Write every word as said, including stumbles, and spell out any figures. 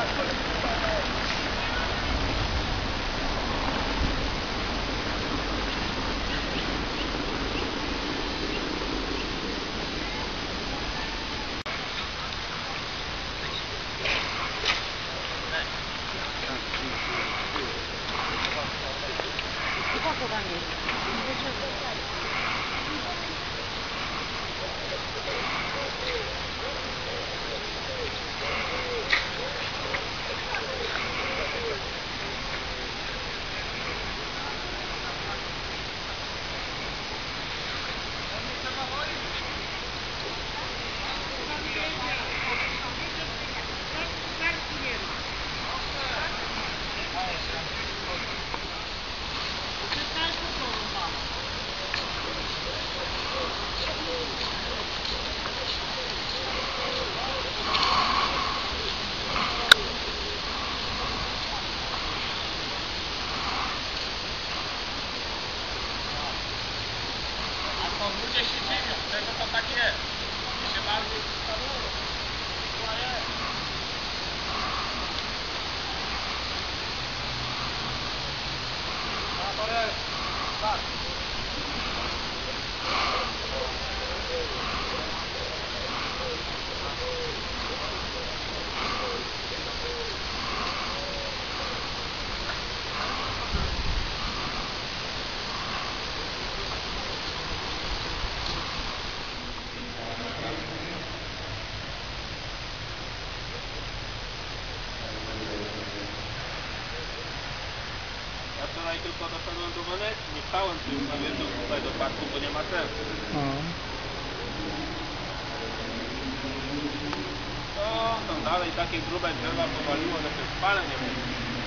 Ludzie się dziwią, czego to tak jest. I się bardziej ustawiają. Tak. Ja wczoraj tylko doszedłem do Wenecji, nie stałem tu na wieczór tutaj do parku, bo nie ma sensu. To tam dalej takie grube drzewa powaliło, że się spale nie mógł.